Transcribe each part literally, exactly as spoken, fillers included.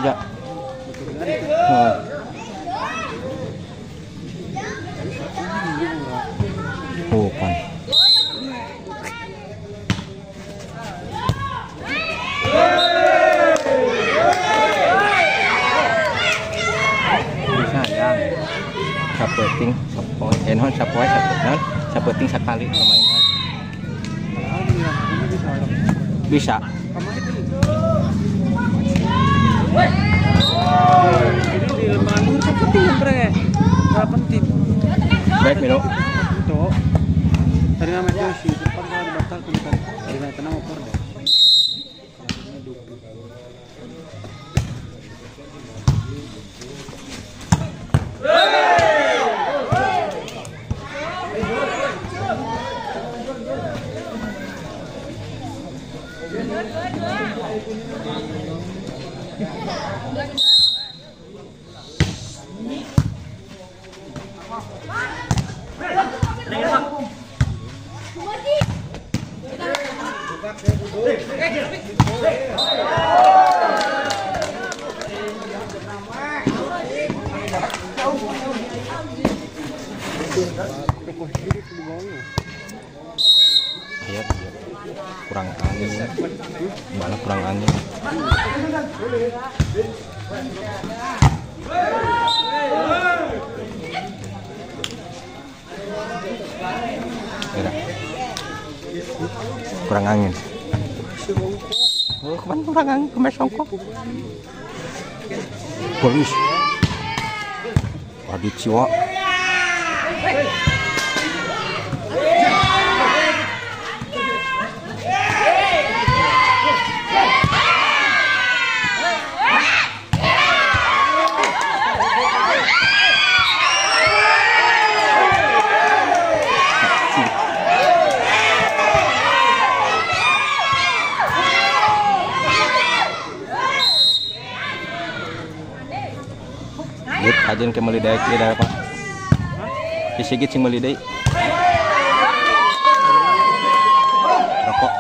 aja. Oh. Bukan. Sayang. Sapeting, sapoy, enhon sapoy, sapeting, sapeting sekali permainan. Bisa. Ini di Manur seperti yang bre. Berapa penting? Baik, Milo. Itu. Tadi namanya si depan kalau batal kan. Dengan tenang opor deh. Iya, kurang angin, malah kurang angin. Tidak. Kurang angin. Oh, kemana kurang angin? Kemana songkok? Polis. Waduh, ciwa. Yuk, ajen ke melidai ke daerah apa? Disigit sing melidai. Rokok.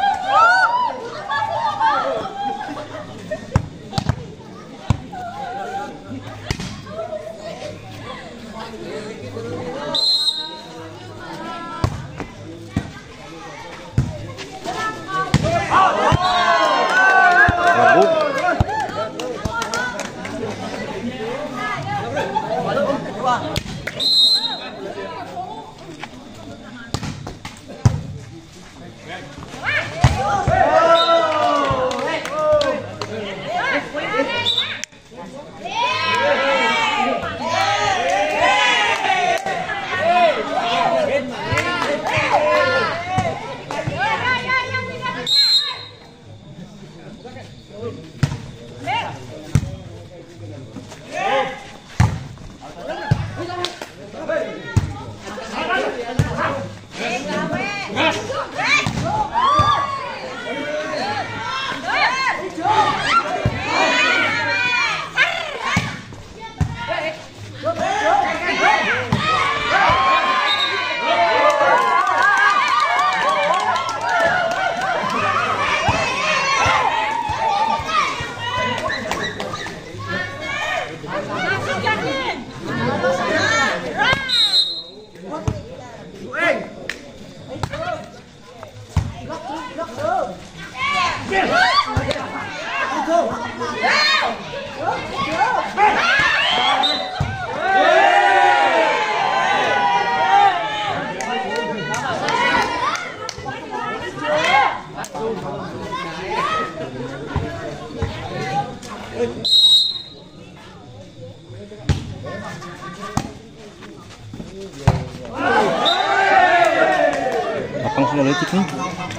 Lapang sudah letik nih.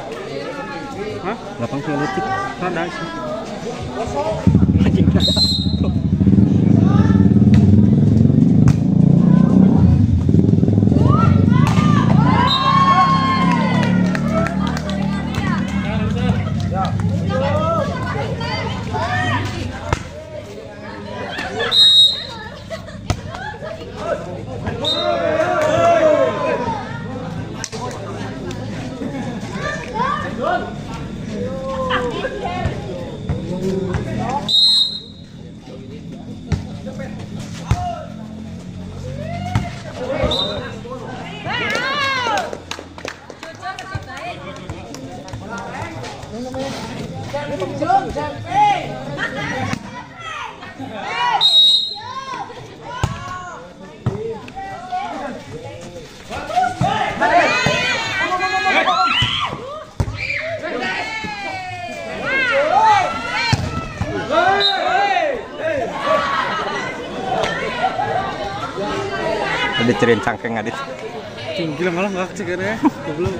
Hah? Lapang sudah letik. Rada sih. Anjing. Ada cerin cangkeng adit. Tinggi lah malah nggak cek ya. Belum.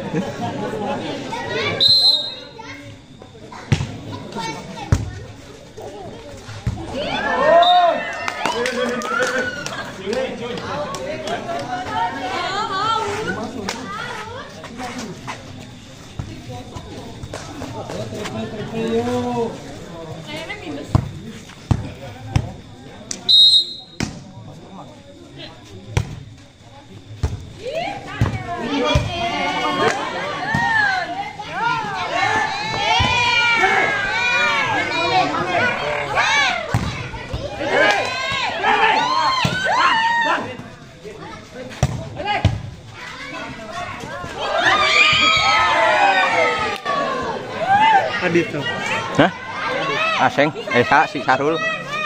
Adit tuh. Hah? Aseng, eh Sa, si Sarul.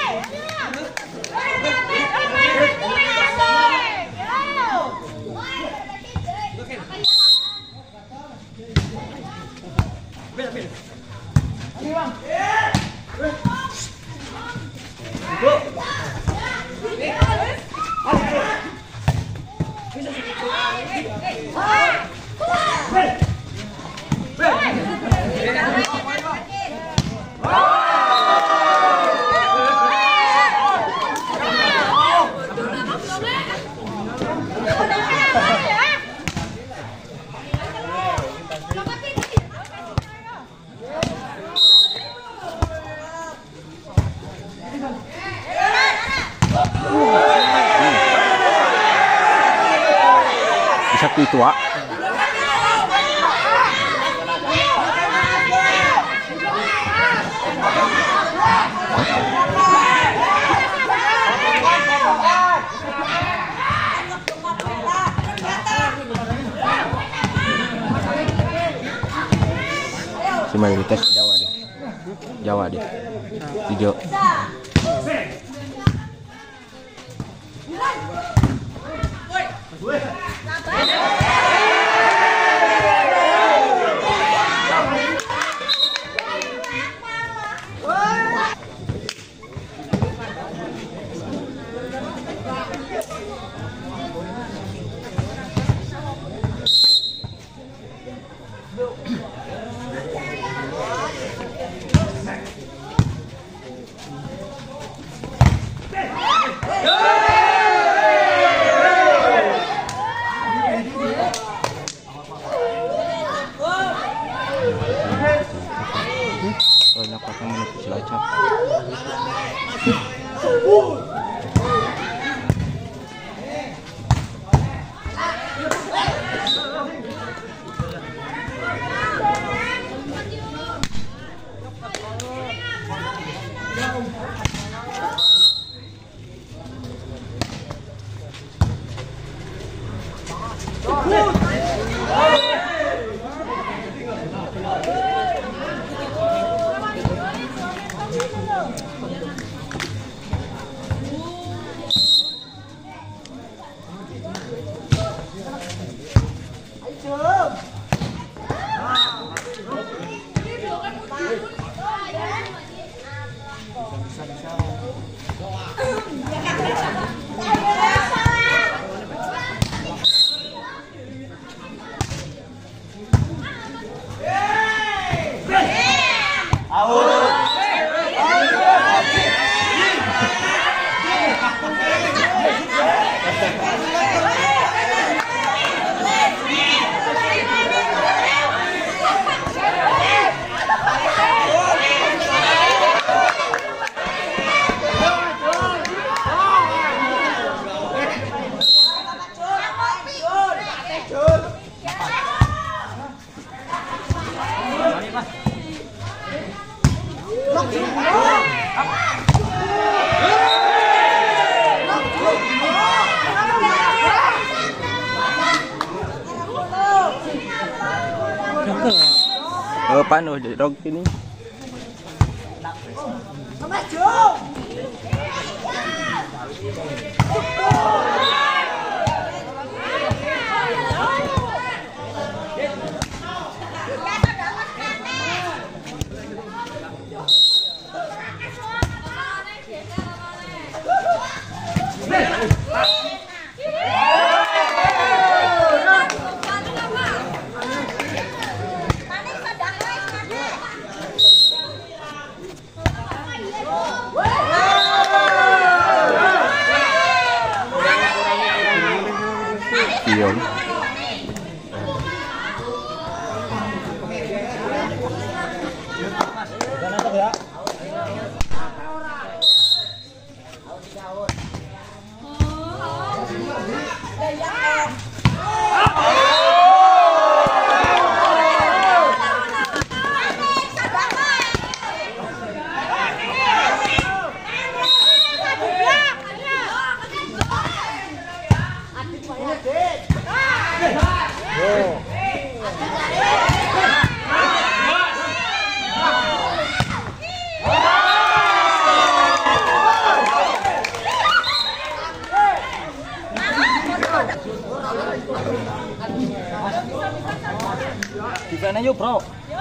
Bisa tua. Si mayoritas Jawa deh. Jawa deh. Hijau. Soalnya pakai menepis Cilacap. Oh, paano dog sini? Hey! Mana yuk, Bro?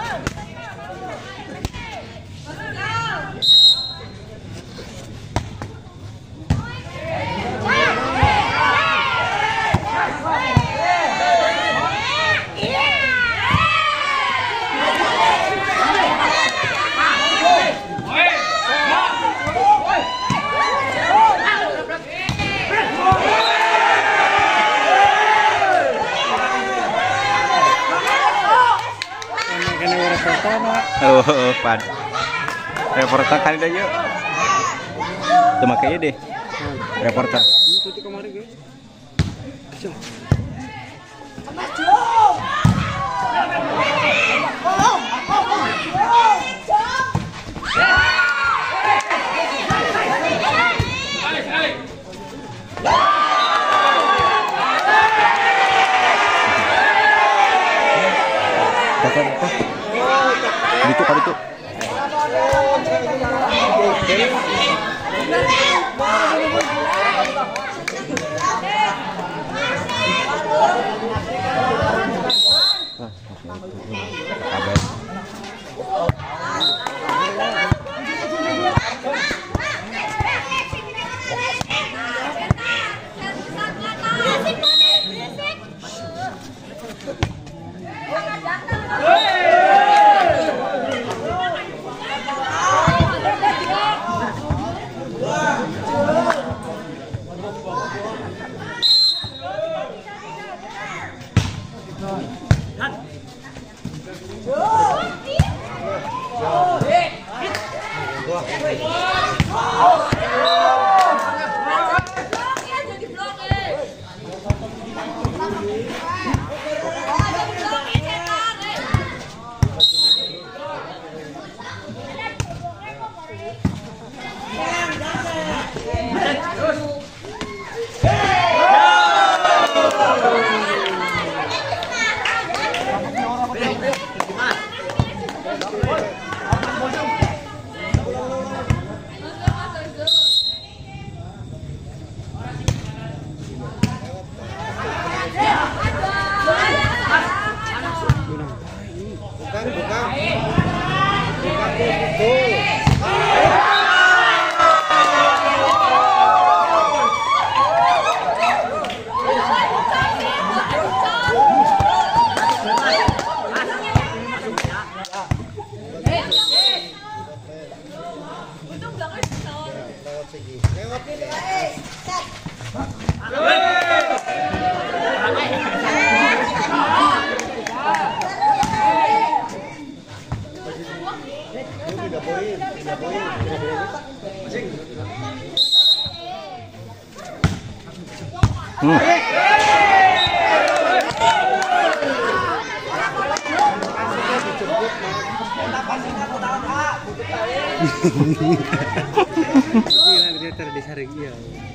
Oh, pan. Reporter kali dah yuk. Cuma kayak deh. Reporter. Itu tuh kemarin guys. Itu kalau itu. Hmm. Gila dia terdisaring iya.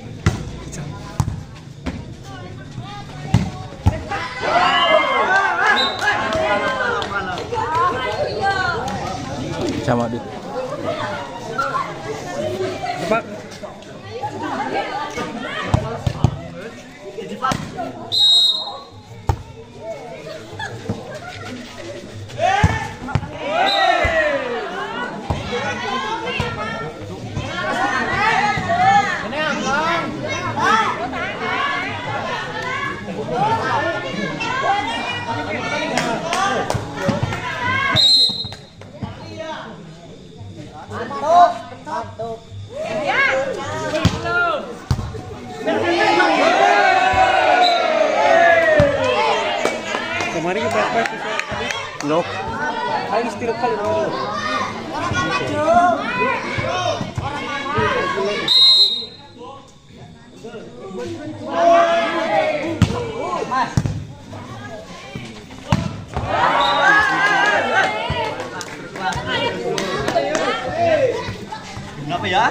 Sama dit. Cepat. Kemarin berapa tadi? No. Kali setiap kali baru. Mas. Kenapa ya?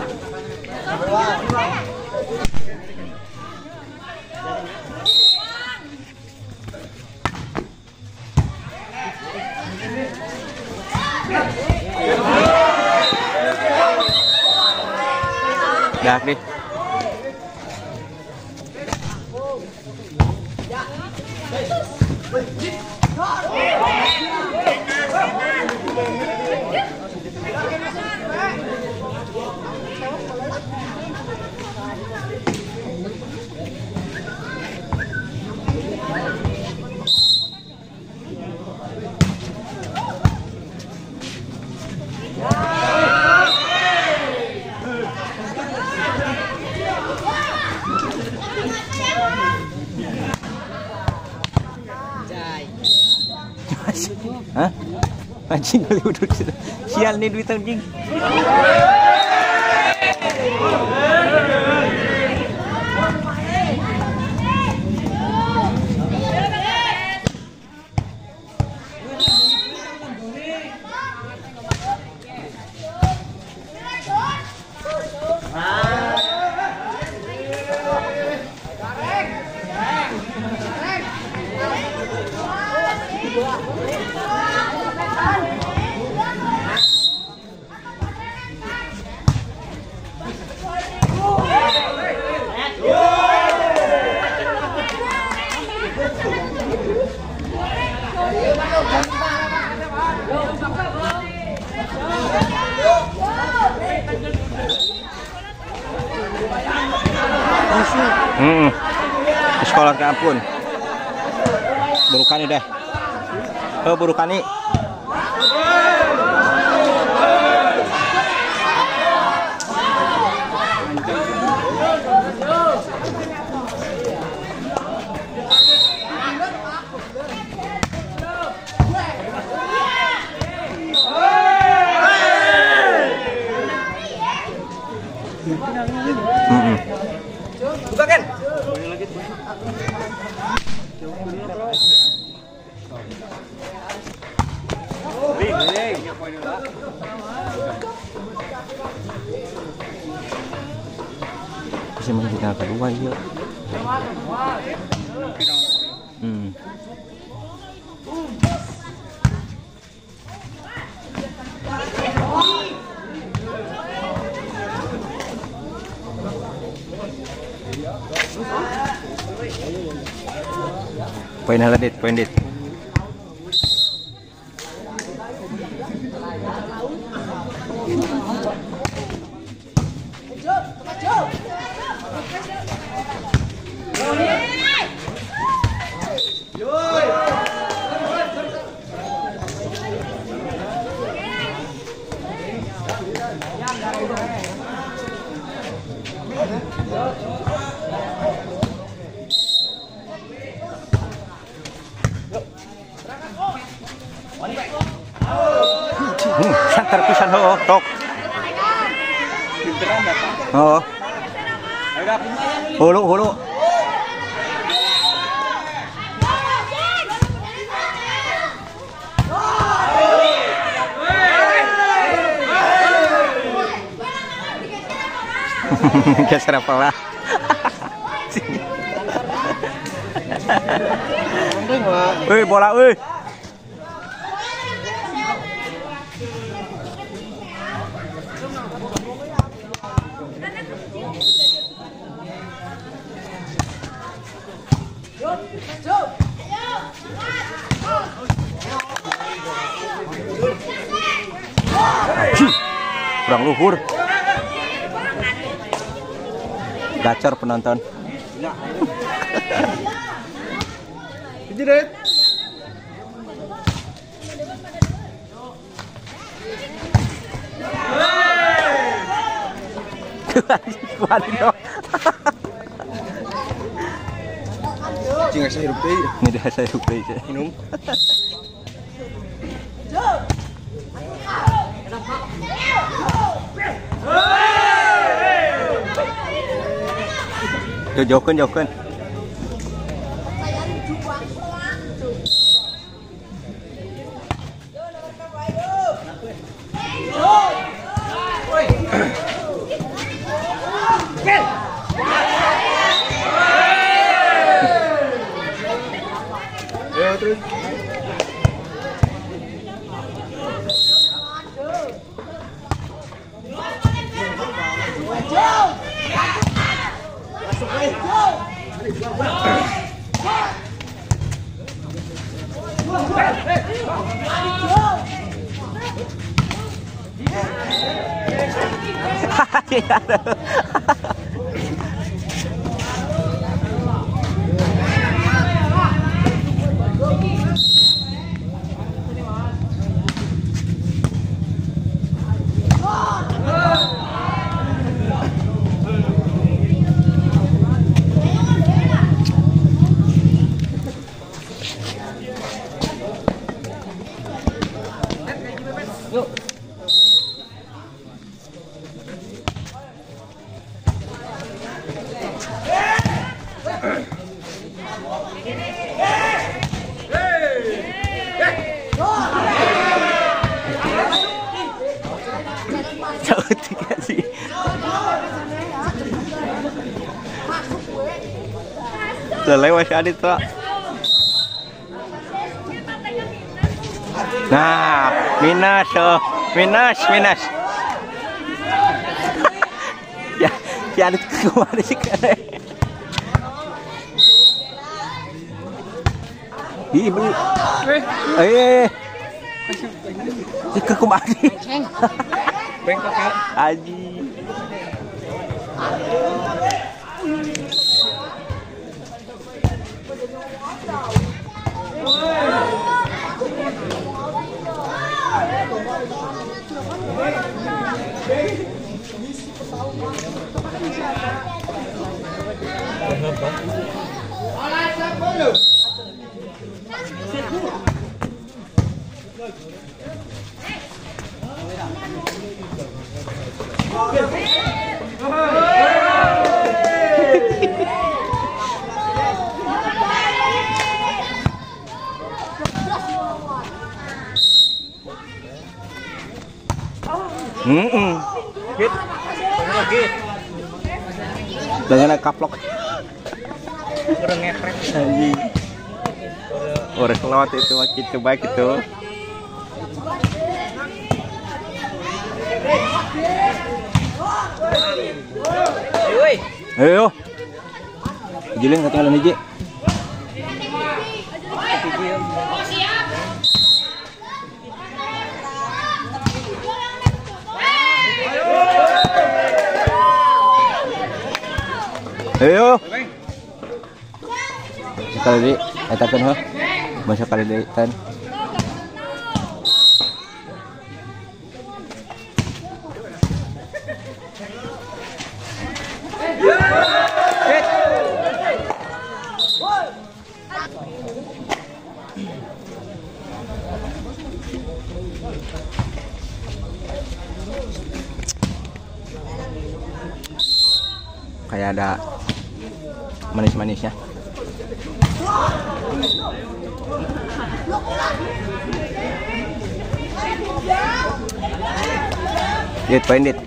Dak đi. Anjing kali udah sial nih duit anjing. Hmm. Sekolah ke ampun. Burukani deh. Oh, burukani. Hmm. Buka kan? Bisa main final kedua ya. Hmm. Poin haladit, poin dit. Hmm, santer pisan ho, tok. Oh. Hulu, hulu. Geser apa lah? Wih, bola wih. Kurang luhur. Gacor penonton. Jerit. Kuat dong. Cing saya hirup deui. Ini dia saya hirup deui. Minum. Jauhkan, jauhkan. Ayo terus. Jauh tiga sih. Lewat si Adit Pak. Nah, minus, oh. minus, minus. Ya, si Adit kemana sih kan? Ih, beli. Eh, ke kemana? Bengkok ya. Aji. Hmm, -mm. Git, lagi. Dengan kaplok. Kurang ngepret. Anjing. Orang selawat itu makin coba gitu. Ayo. Jilin ketinggalan hiji. Ayo. Sekali eta kan heuh. Masa kali deui tan. Kayak ada manis-manisnya. Dit, poin dit.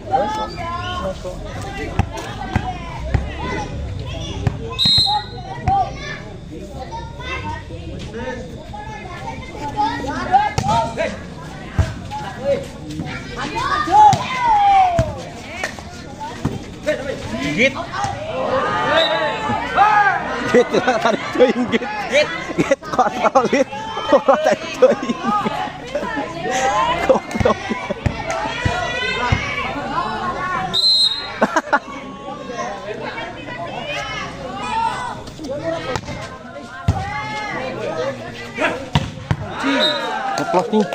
Git. Git tadi join git. Git. Git kontrol git. Ora tadi join. Goblok. Goblok nih.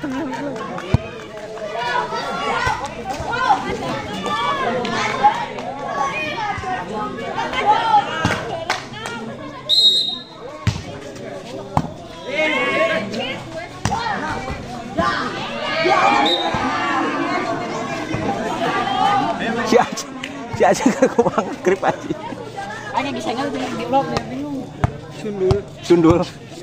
Si aja, si aja gak kubang grip aja. Hanya bisa nggak di blok ya bingung. Sundul. Sundul.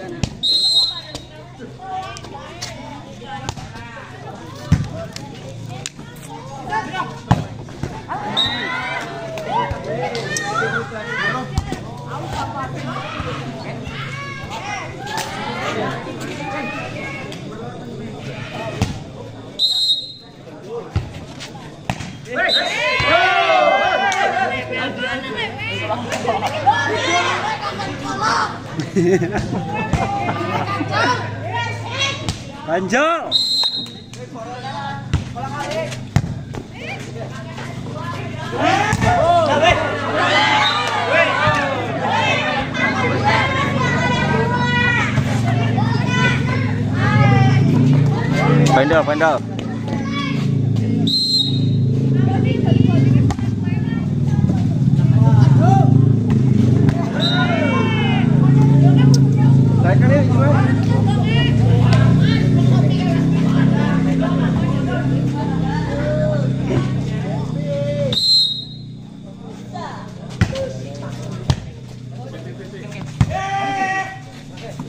Panjang. Pendal, pendal.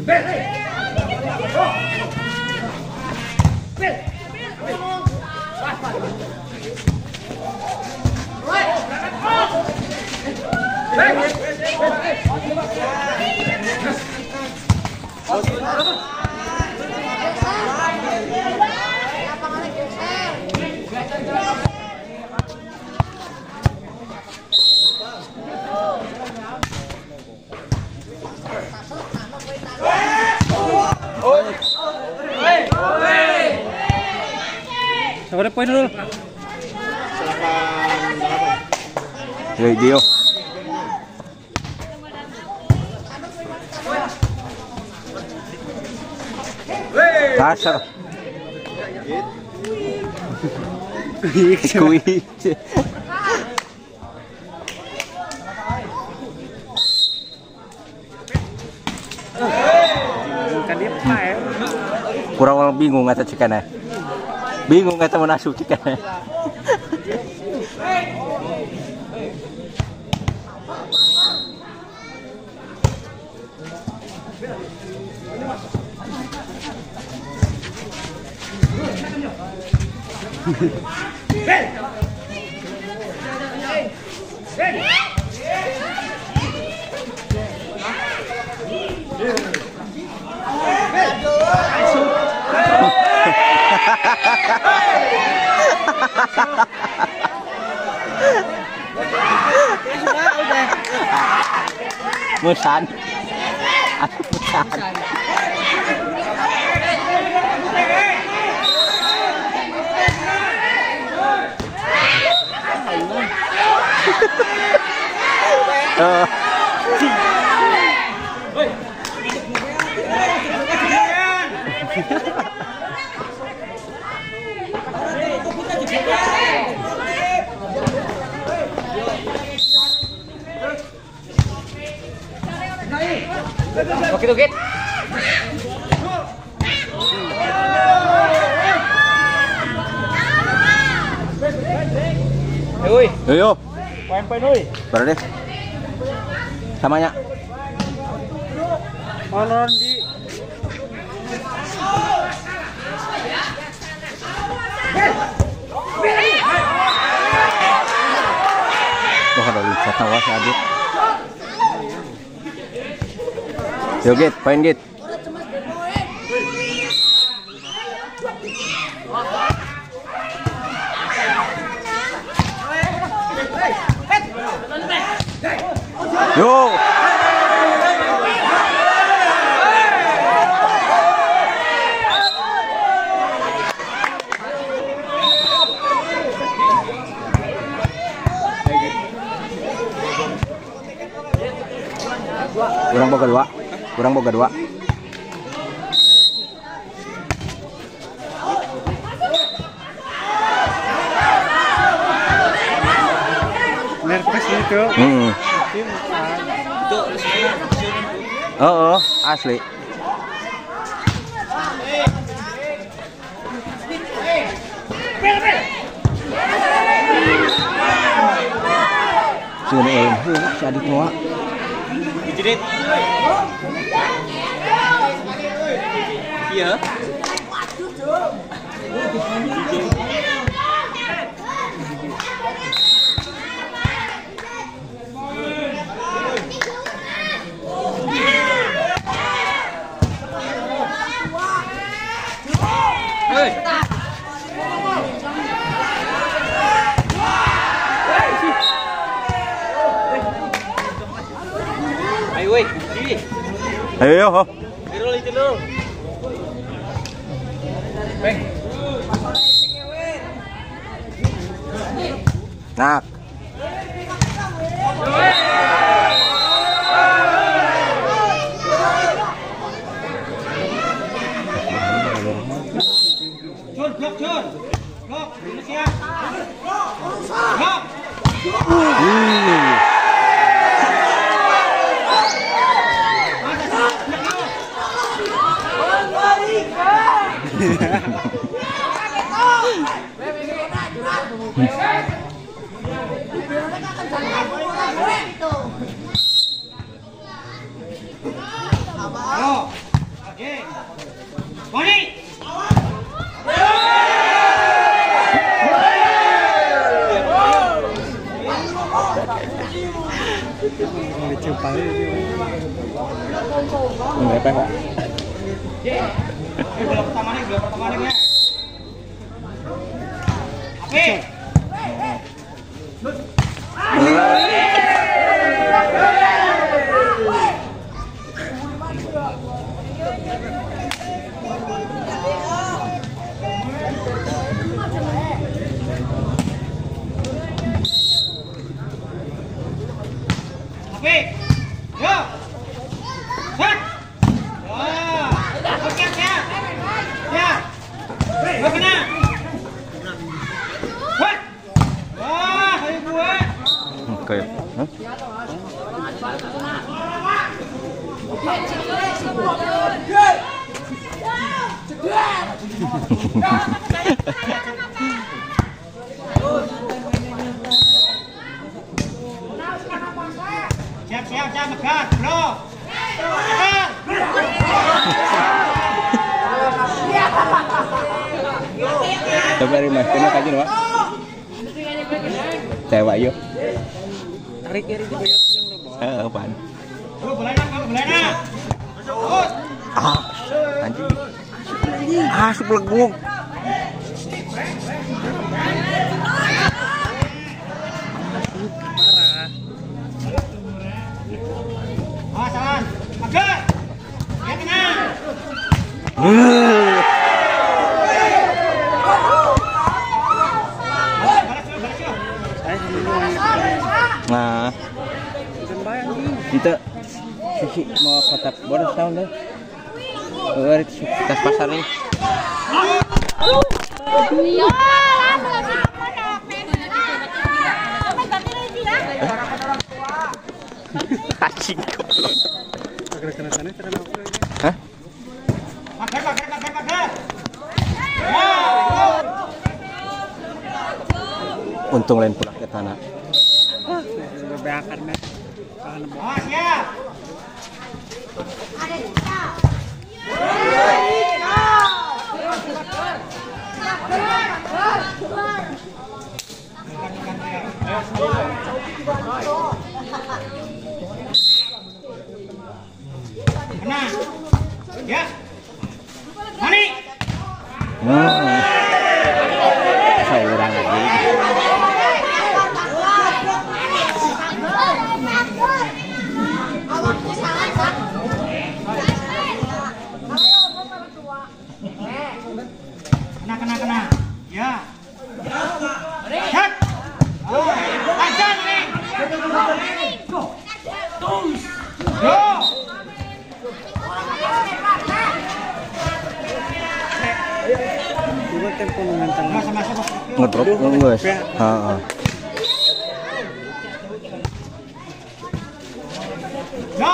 Berapa poin dulu? Rồi Dio. Dasar. Kuih. Bukan dia apa ya? Kurang bingung ngata cikannya. Bingung ngata mau nasuh cikannya. Musan. Aku musan. Oh. Oke, oke. Oi. Yo. Poin-poin oi. Berapa deh? Samanya. Onon di. Wah, ada lihat tawa si Adit. Yo Git, poin Git. Yo. Kurang boga dua. Kurang boga dua. Nervous gitu. Hmm. Oh, oh, asli. Sini eh, si Adit Noah. Jedit. Iya. Ayo woi, sini. Ayo, ho. Tirul itu dulu. Bang. Nak. Cun, blok cun. Blok, Indonesia. Blok. Uh. Dicepal ini. Enggak apa, Pak. Ini bola pertama nih, bola pertama nih. Oke. Oke. Yo. Set. Wah. Oke, ya. Ya. Gua kena. Wah. Wah, ayo gue. Oke. Hah? Siap, siap, siap, megat, bro. Megat. Coba ri Mas, kena kajun, Pak. Cewek yuk. Tarik kiri di bayar yang udah. Eh, apaan? Bro, bolanya, bolanya. Terus. Ah, anjing. Ah, sepelegung. Awas, awas. Megat. Ya kena. Uh. Nah, kita sisi mau kotak boros tahun deh. Oh, itu tas pasar nih. Anjing goblok. Hah? Megat, megat, megat, megat. Untung lain pulang ke tanah. Beakan nih. Awas ya. Kena. Ya. Mani. Hmm. Saya orang lagi. Kena, kena, kena. Ya. Set. Ajar nih. Yo. Coba tempo mental. Masa masa Ngedrop nggak? Heeh. Yo.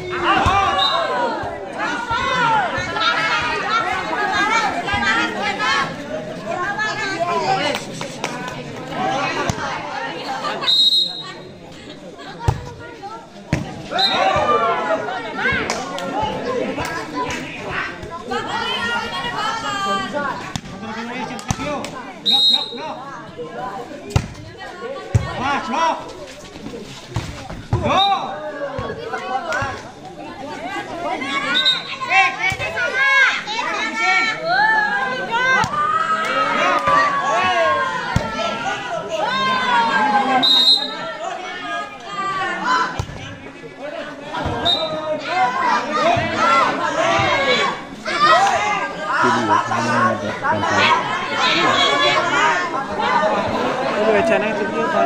Blok, blok, blok. Mas, blok. Go. Eh, eh, eh, Udah channel itu kan.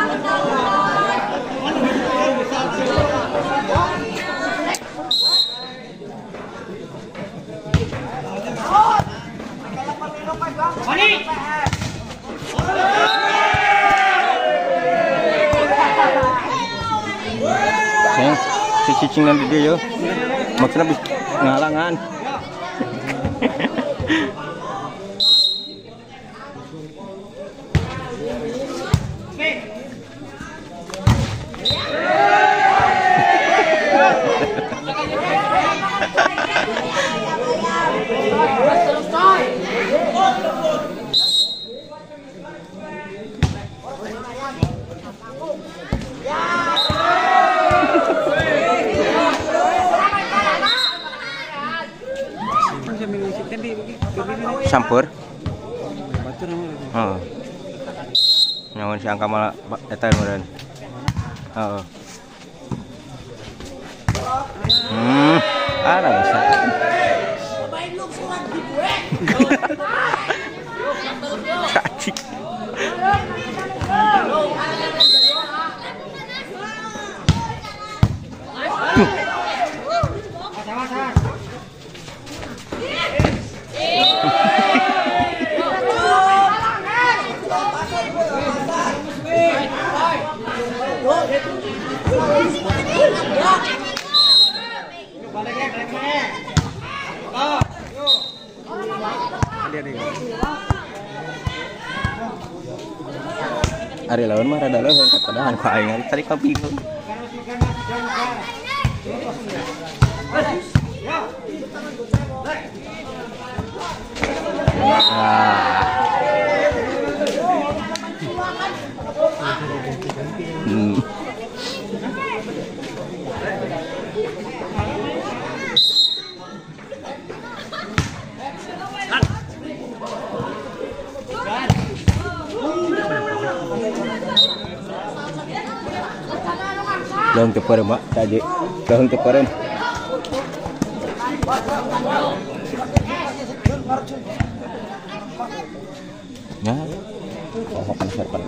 Mani. Ya, si cicing nanti dia yo. Maksudnya bis ngalangan. Ya. Sampur. Batur nama itu. Heeh. Nyawan si angka malah eta meureun. Heeh. Hmm, ada bisa. Cacing. Ari lawan mah rada leuweung katadahan ku aing tadi ka bingung. Hmm. Daun teper mak saja daun teperan ya oh kan serpan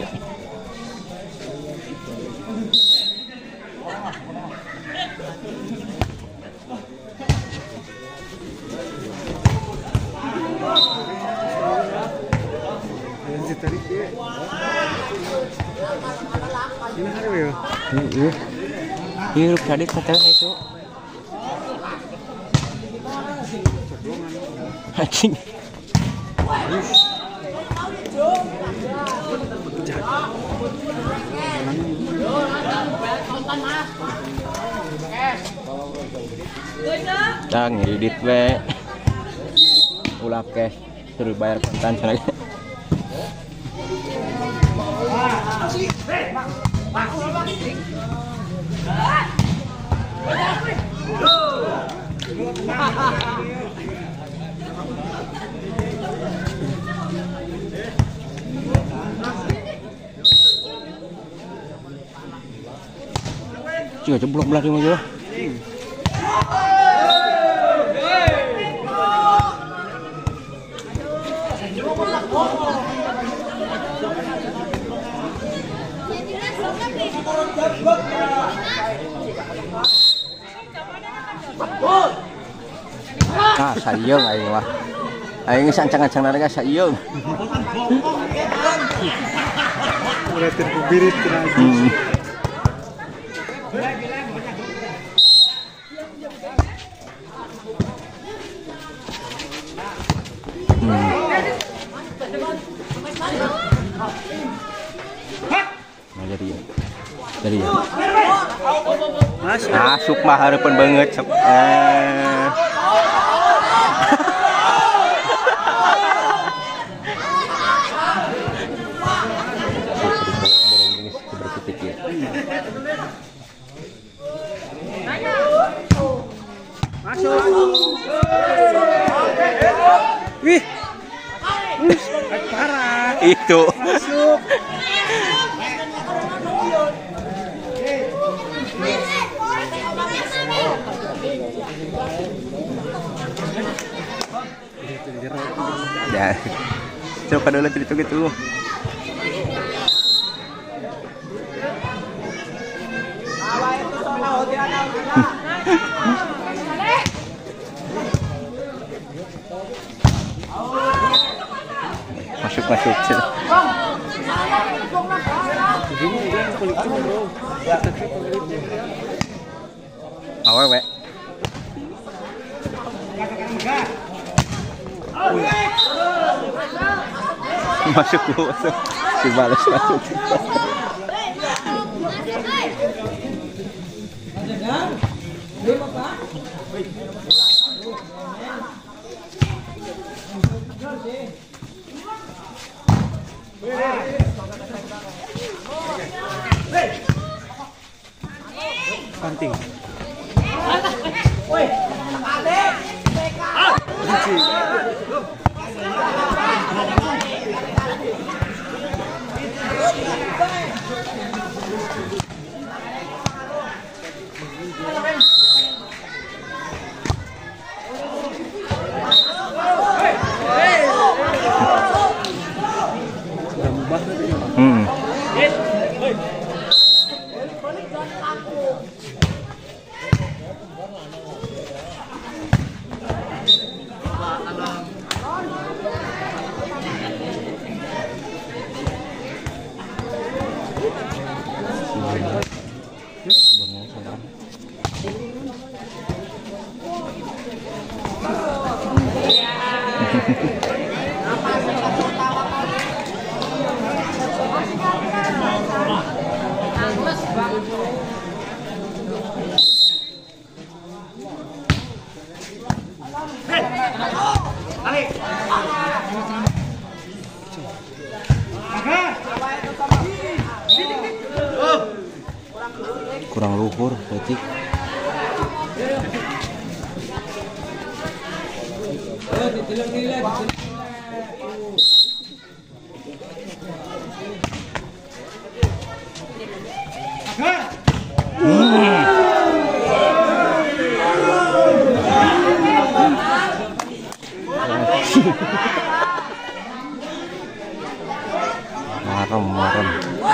Ini hari ya? Iya. Hirup tadi hotel itu. Anjing. Cang ngedit we. Ulah cash suruh bayar kontan sana. Cuma jeblok belah di mana? Ah, sayang aing mah. Aing sancang-ancang narega sayang. Udah terbirit kena. Hmm. Hmm. Nah, jadi ya. Jadi ya. Masuk. Masuk mah hareupeun banget sok. Eh. Masuk. Wih. Wih, parah. Itu. Masuk. Ya. Coba dulu cerita gitu. Masuk masuk. Awewe. Masuk masuk. Dibalas masuk. Kanting. Hmm. Kurang luhur berarti. Marem, marem.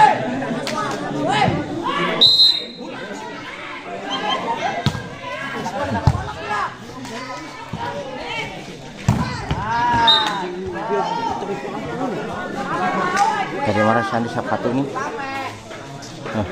Dari mana Sandi sepatu ini? Nah.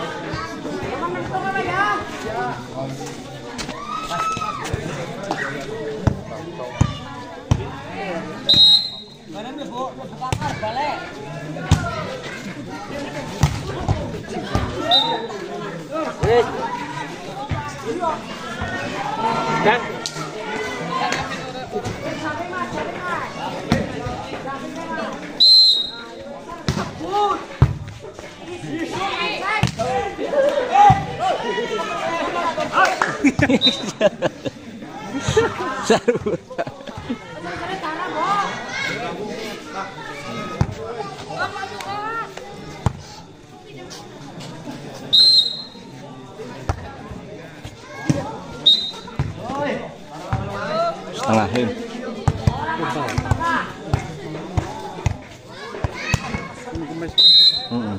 Dan Seru. Setengahin. Mm-mm.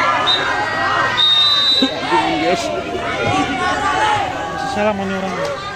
salah mau orang.